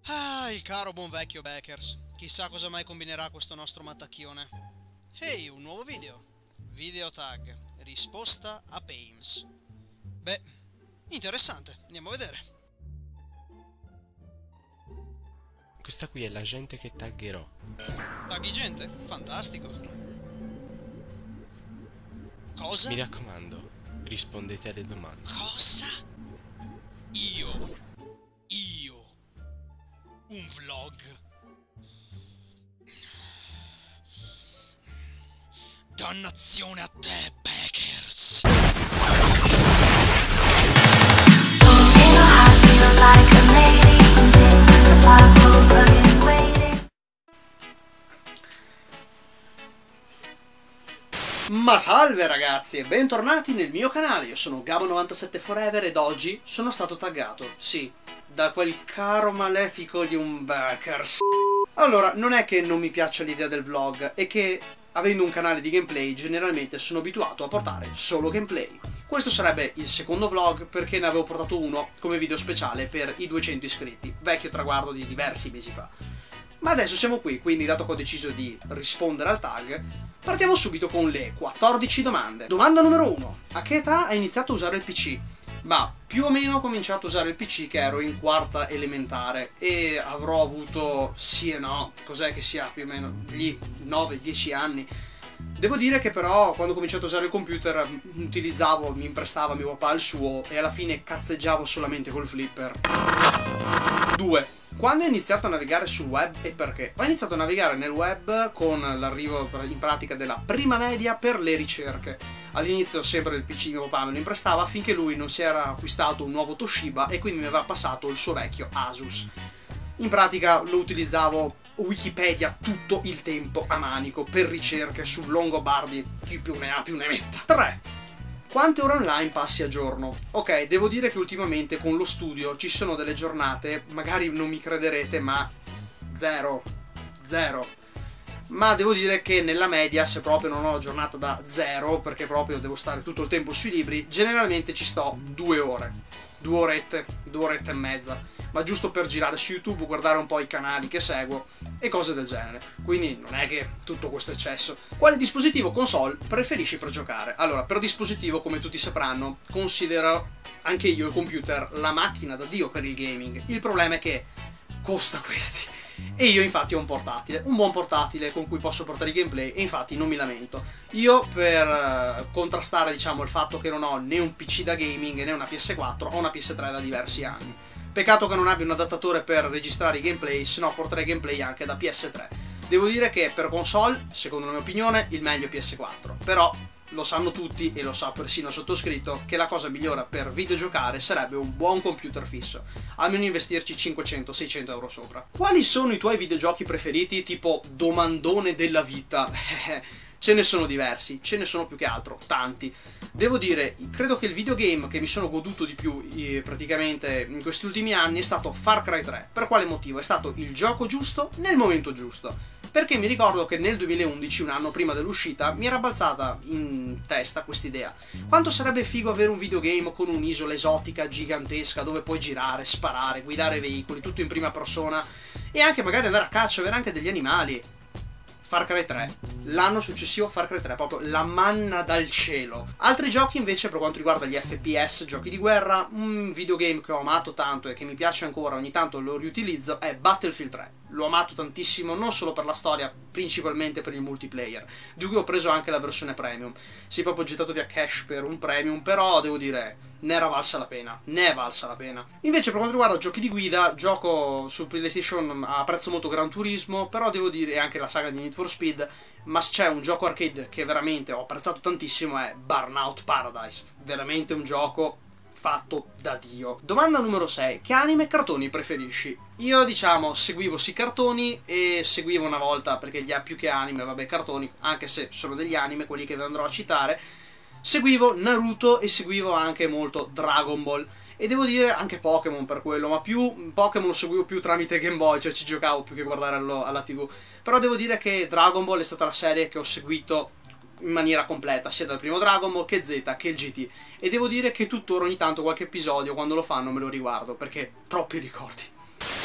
Ah, il caro buon vecchio Beckers. Chissà cosa mai combinerà questo nostro mattacchione. Ehi, un nuovo video. Video tag. Risposta a Pames. Beh, interessante. Andiamo a vedere. Questa qui è la gente che taggerò. Tagli gente? Fantastico. Cosa? Mi raccomando, rispondete alle domande. Cosa? Io. Un vlog. Dannazione a te, Beckers. Ma salve ragazzi e bentornati nel mio canale, io sono Gabo97 Forever ed oggi sono stato taggato, sì, da quel caro malefico di un Beckers. Allora, non è che non mi piaccia l'idea del vlog, è che avendo un canale di gameplay generalmente sono abituato a portare solo gameplay. Questo sarebbe il secondo vlog perché ne avevo portato uno come video speciale per i 200 iscritti, vecchio traguardo di diversi mesi fa. Ma adesso siamo qui, quindi dato che ho deciso di rispondere al tag, partiamo subito con le 14 domande. Domanda numero 1. A che età hai iniziato a usare il PC? Ma più o meno ho cominciato a usare il PC che ero in quarta elementare e avrò avuto sì e no, cos'è che sia più o meno, gli 9-10 anni. Devo dire che però quando ho cominciato a usare il computer mi imprestava mio papà il suo e alla fine cazzeggiavo solamente col flipper. 2. Quando ho iniziato a navigare sul web e perché? Ho iniziato a navigare nel web con l'arrivo in pratica della prima media per le ricerche. All'inizio sempre il PC mio papà me lo imprestava finché lui non si era acquistato un nuovo Toshiba e quindi mi aveva passato il suo vecchio Asus. In pratica lo utilizzavo Wikipedia tutto il tempo a manico per ricerche su longobardi, chi più ne ha più ne metta. 3. Quante ore online passi a giorno? Ok, devo dire che ultimamente con lo studio ci sono delle giornate, magari non mi crederete, ma zero. Ma devo dire che nella media, se proprio non ho la giornata da zero, perché proprio devo stare tutto il tempo sui libri, generalmente ci sto 2 ore. 2 orette e mezza. Ma giusto per girare su YouTube, guardare un po' i canali che seguo e cose del genere. Quindi non è che tutto questo eccesso. Quale dispositivo console preferisci per giocare? Allora, per dispositivo, come tutti sapranno, considero anche io il computer la macchina da Dio per il gaming. Il problema è che costa questi. E io infatti ho un portatile, un buon portatile con cui posso portare i gameplay e infatti non mi lamento. Io per contrastare diciamo il fatto che non ho né un PC da gaming né una PS4, ho una PS3 da diversi anni. Peccato che non abbia un adattatore per registrare i gameplay, se no porterei gameplay anche da PS3. Devo dire che per console, secondo la mia opinione, il meglio è PS4, però lo sanno tutti e lo sa persino il sottoscritto che la cosa migliore per videogiocare sarebbe un buon computer fisso, almeno investirci 500-600 euro sopra. Quali sono i tuoi videogiochi preferiti tipo domandone della vita? Ce ne sono diversi, ce ne sono più che altro, tanti. Devo dire, credo che il videogame che mi sono goduto di più praticamente in questi ultimi anni è stato Far Cry 3. Per quale motivo? È stato il gioco giusto nel momento giusto. Perché mi ricordo che nel 2011, un anno prima dell'uscita, mi era balzata in testa quest'idea. Quanto sarebbe figo avere un videogame con un'isola esotica gigantesca dove puoi girare, sparare, guidare veicoli, tutto in prima persona e anche magari andare a caccia, avere anche degli animali. Far Cry 3, l'anno successivo Far Cry 3, proprio la manna dal cielo. Altri giochi invece per quanto riguarda gli FPS, giochi di guerra, un videogame che ho amato tanto e che mi piace ancora, ogni tanto lo riutilizzo, è Battlefield 3. L'ho amato tantissimo, non solo per la storia, principalmente per il multiplayer, di cui ho preso anche la versione premium. Si è proprio gettato via cash per un premium, però devo dire, ne era valsa la pena, ne è valsa la pena. Invece per quanto riguarda giochi di guida, gioco su PlayStation, apprezzo molto Gran Turismo, però devo dire, e anche la saga di Need for Speed, ma c'è un gioco arcade che veramente ho apprezzato tantissimo, è Burnout Paradise. Veramente un gioco fatto da Dio. Domanda numero 6. Che anime e cartoni preferisci? Io diciamo seguivo sì cartoni e seguivo una volta, perché gli ha più che anime, vabbè cartoni, anche se sono degli anime, quelli che vi andrò a citare, seguivo Naruto e seguivo anche molto Dragon Ball. E devo dire anche Pokémon per quello, ma più Pokémon lo seguivo più tramite Game Boy, cioè ci giocavo più che guardare alla TV. Però devo dire che Dragon Ball è stata la serie che ho seguito in maniera completa, sia dal primo Dragon Ball che Z che il GT. E devo dire che tuttora ogni tanto qualche episodio quando lo fanno me lo riguardo, perché troppi ricordi.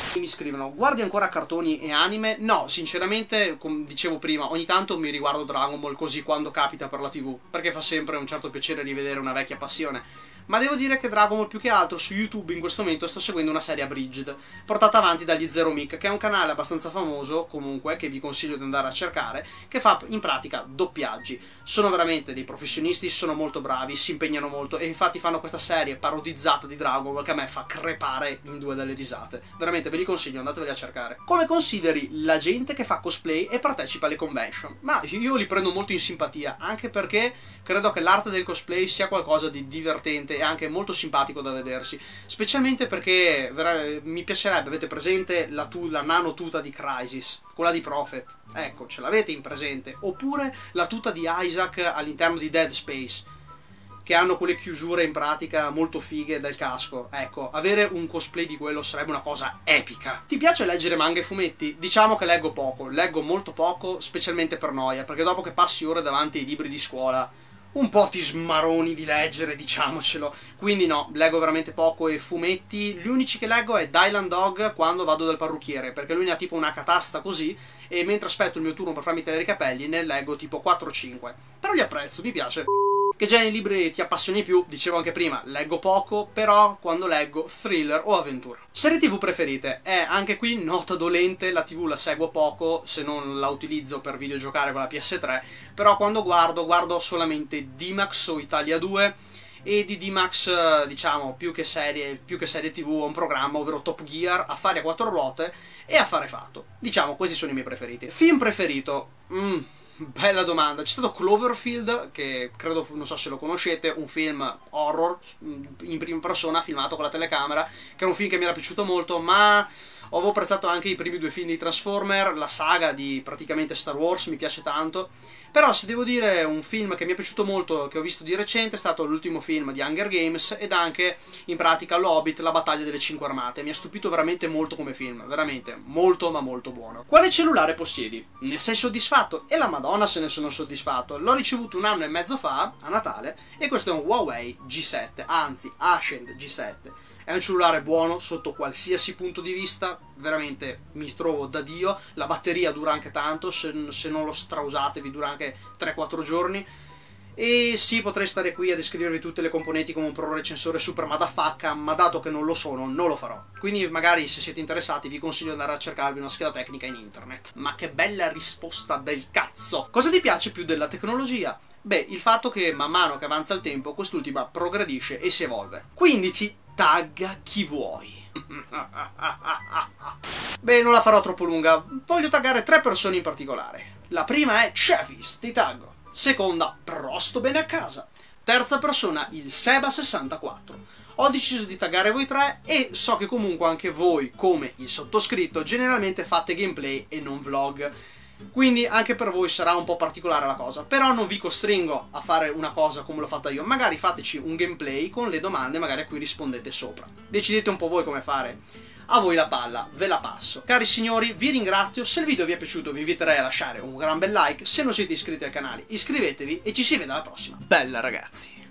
Mi scrivono: guardi ancora cartoni e anime? No, sinceramente, come dicevo prima, ogni tanto mi riguardo Dragon Ball così quando capita per la TV, perché fa sempre un certo piacere rivedere una vecchia passione. Ma devo dire che Dragon Ball più che altro su YouTube in questo momento sto seguendo una serie Abridged, portata avanti dagli Zero Mic, che è un canale abbastanza famoso, comunque, che vi consiglio di andare a cercare, che fa in pratica doppiaggi. Sono veramente dei professionisti, sono molto bravi, si impegnano molto e infatti fanno questa serie parodizzata di Dragon Ball che a me fa crepare in due dalle risate. Veramente ve li consiglio, andateveli a cercare. Come consideri la gente che fa cosplay e partecipa alle convention? Ma io li prendo molto in simpatia, anche perché credo che l'arte del cosplay sia qualcosa di divertente e anche molto simpatico da vedersi, specialmente perché mi piacerebbe, avete presente la nano tuta di Crysis, quella di Prophet, ecco, ce l'avete in presente, oppure la tuta di Isaac all'interno di Dead Space, che hanno quelle chiusure in pratica molto fighe del casco. Ecco, avere un cosplay di quello sarebbe una cosa epica. Ti piace leggere manga e fumetti? Diciamo che leggo poco, leggo molto poco, specialmente per noia, perché dopo che passi ore davanti ai libri di scuola un po' ti smaroni di leggere, diciamocelo. Quindi no, leggo veramente poco e fumetti. Gli unici che leggo è Dylan Dog quando vado dal parrucchiere, perché lui ne ha tipo una catasta così, e mentre aspetto il mio turno per farmi tagliare i capelli ne leggo tipo 4-5. Però li apprezzo, mi piace. Che generi libri ti appassioni più? Dicevo anche prima, leggo poco, però quando leggo thriller o avventura. Serie TV preferite? Anche qui nota dolente, la TV la seguo poco, se non la utilizzo per videogiocare con la PS3, però quando guardo solamente D-Max o Italia 2, e di D-Max, diciamo, più che serie TV, ho un programma, ovvero Top Gear, Affari a quattro ruote e Affare Fatto. Diciamo, questi sono i miei preferiti. Film preferito? Bella domanda. C'è stato Cloverfield, che credo, non so se lo conoscete, un film horror in prima persona filmato con la telecamera, che è un film che mi era piaciuto molto, ma avevo apprezzato anche i primi due film di Transformer, la saga di praticamente Star Wars mi piace tanto. Però se devo dire un film che mi è piaciuto molto, che ho visto di recente, è stato l'ultimo film di Hunger Games ed anche in pratica l'Hobbit, la battaglia delle 5 armate. Mi ha stupito veramente molto come film, veramente molto ma molto buono. Quale cellulare possiedi? Ne sei soddisfatto? E la Madonna se ne sono soddisfatto. L'ho ricevuto 1 anno e mezzo fa, a Natale, e questo è un Huawei G7, anzi Ascend G7. È un cellulare buono sotto qualsiasi punto di vista, veramente mi trovo da Dio, la batteria dura anche tanto, se non lo strausate vi dura anche 3-4 giorni. E sì, potrei stare qui a descrivervi tutte le componenti come un pro recensore super madafacca, ma dato che non lo sono, non lo farò. Quindi magari se siete interessati vi consiglio di andare a cercarvi una scheda tecnica in internet. Ma che bella risposta del cazzo! Cosa ti piace più della tecnologia? Beh, il fatto che man mano che avanza il tempo quest'ultima progredisce e si evolve. 15. Tagga chi vuoi. Beh, non la farò troppo lunga. Voglio taggare 3 persone in particolare. La prima è Chefis, ti taggo. Seconda, Prosto bene a casa. Terza persona, il Seba64. Ho deciso di taggare voi 3 e so che comunque anche voi, come il sottoscritto, generalmente fate gameplay e non vlog. Quindi anche per voi sarà un po' particolare la cosa, però non vi costringo a fare una cosa come l'ho fatta io, magari fateci un gameplay con le domande magari a cui rispondete sopra. Decidete un po' voi come fare. A voi la palla, ve la passo. Cari signori, vi ringrazio, se il video vi è piaciuto vi inviterei a lasciare un gran bel like, se non siete iscritti al canale iscrivetevi e ci si vede alla prossima. Bella ragazzi!